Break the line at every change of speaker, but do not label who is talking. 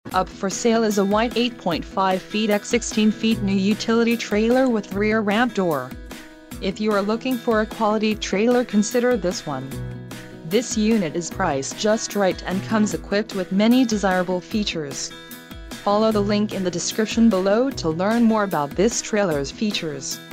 Up for sale is a white 8.5 feet x 16 feet new utility trailer with rear ramp door. If you are looking for a quality trailer, consider this one. This unit is priced just right and comes equipped with many desirable features. Follow the link in the description below to learn more about this trailer's features.